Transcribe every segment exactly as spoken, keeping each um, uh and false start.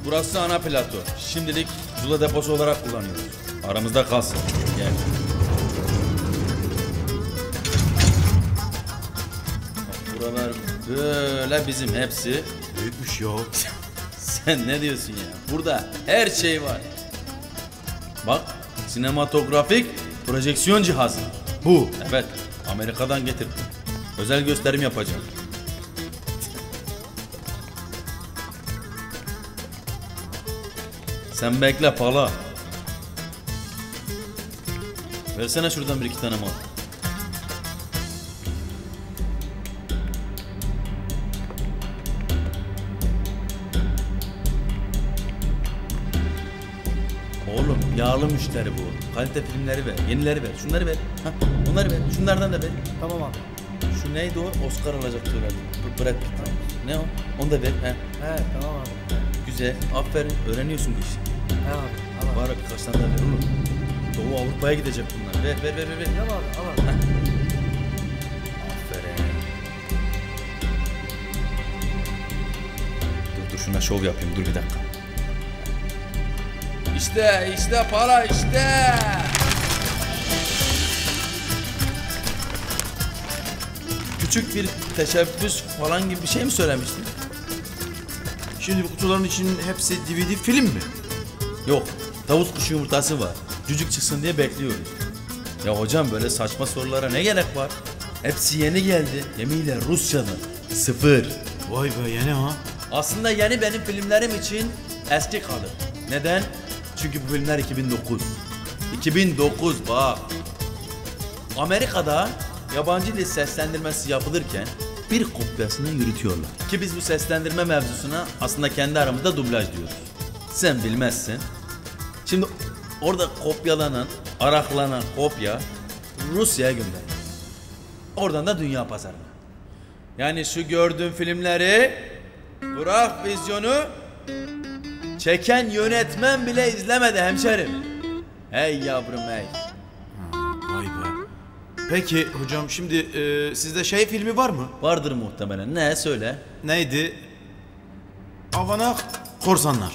Burası ana plato. Şimdilik Zula deposu olarak kullanıyoruz. Aramızda kalsın. Gel. Bak, buralar böyle bizim hepsi. Büyükmüş ya. Sen ne diyorsun ya? Burada her şey var. Bak, sinematografik projeksiyon cihazı. Bu. Evet, Amerika'dan getirdim. Özel gösterim yapacağım. Sen bekle pala. Versene şuradan bir iki tane mal. Oğlum yağlı müşteri bu. Kalite filmleri ver, yenileri ver, şunları ver. Hah, onları ver, şunlardan da ver. Tamam abi. Şu neydi o? Oscar alacak diyorlar. Brad Pitt. Ne o? Onu da ver. He. He tamam abi. Güzel. Aferin. Öğreniyorsun bu işi. He abi. Al abi. Bari birkaç tane daha ver oğlum. Doğu Avrupa'ya gidecek bunlar. Ver ver ver ver. ver. Tamam abi. Al abi. Aferin. Dur dur şuna şov yapayım. Dur bir dakika. İşte işte para işte. Küçük bir teşebbüs falan gibi bir şey mi söylemiştin? Şimdi bu kutuların içinin hepsi D V D film mi? Yok. Tavus kuşu yumurtası var. Cücük çıksın diye bekliyoruz. Ya hocam böyle saçma sorulara ne gerek var? Hepsi yeni geldi. Gemiyle Rusya'dan. Sıfır. Vay be yeni ha. Aslında yeni benim filmlerim için eski kalır. Neden? Çünkü bu filmler iki bin dokuz. iki bin dokuz bak. Amerika'da yabancı dil seslendirmesi yapılırken bir kopyasını yürütüyorlar. Ki biz bu seslendirme mevzusuna aslında kendi aramızda dublaj diyoruz. Sen bilmezsin. Şimdi orada kopyalanan, araklanan kopya Rusya'ya gönderilir. Oradan da dünya pazarına. Yani şu gördüğün filmleri bırak vizyonu, çeken yönetmen bile izlemedi hemşerim. Hey yavrum hey. Vay be. Peki hocam şimdi e, sizde şey filmi var mı? Vardır muhtemelen. Ne söyle? Neydi? Avanak Korsanlar.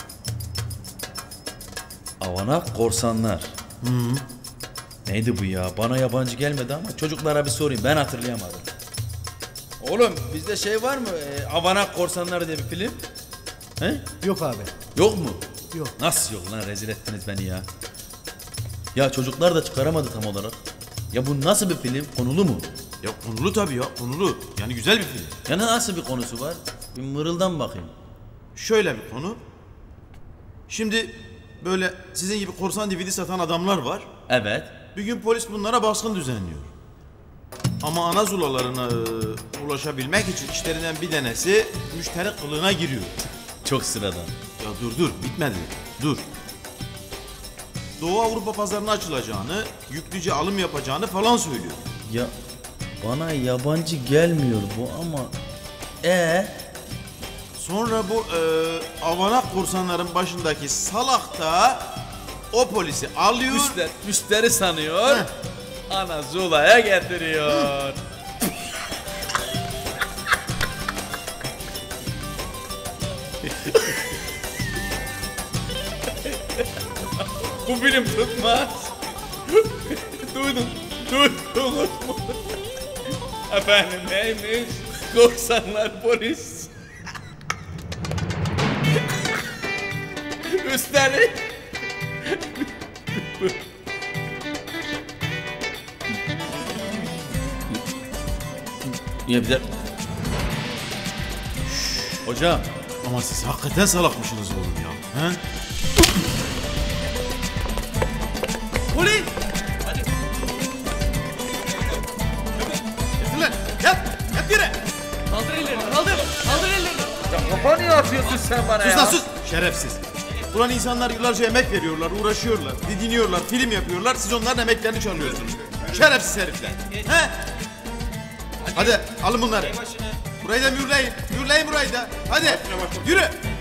Avanak Korsanlar. Hı -hı. Neydi bu ya? Bana yabancı gelmedi ama çocuklara bir sorayım. Ben hatırlayamadım. Oğlum bizde şey var mı? Ee, Avanak Korsanlar diye bir film. He? Yok abi. Yok mu? Yok. Nasıl yok lan? Rezil ettiniz beni ya. Ya çocuklar da çıkaramadı tam olarak. Ya bu nasıl bir film? Konulu mu? Ya konulu tabii ya konulu. Yani güzel bir film. Ya nasıl bir konusu var? Bir mırıldan bakayım. Şöyle bir konu. Şimdi böyle sizin gibi korsan D V D satan adamlar var. Evet. Bir gün polis bunlara baskın düzenliyor. Ama ana zulalarına e, ulaşabilmek için işlerinden bir tanesi müşteri kılığına giriyor. Çok sıradan. Ya dur dur bitmedi. Dur. Doğu Avrupa pazarına açılacağını, yüklüce alım yapacağını falan söylüyor. Ya bana yabancı gelmiyor bu ama e Sonra bu e, avanak korsanların başındaki salak da o polisi alıyor. müşteri, müşteri sanıyor. Heh. Ana Zula'ya getiriyor. Bu film tutmaz. Duydun, duydunuz mu? Efendim neymiş? Korsanlar polis. Üstelik ya bize... Hocam. Ama siz hakikaten salakmışsınız oğlum ya. He? Polis! Hadi. Getir lan. Yat. Yat yere. Kaldır ellerini, kaldır. Kaldır ellerini. Ya kafa niye atıyorsun sen bana Sus ya? lan sus. Şerefsiz. Ulan insanlar yıllarca emek veriyorlar, uğraşıyorlar, didiniyorlar, film yapıyorlar. Siz onların emeklerini çalıyorsunuz. Şerefsiz herifler. He? Hadi alın bunları. Burayı da mühürleyin. Mühürleyin burayı da. Hadi yürü.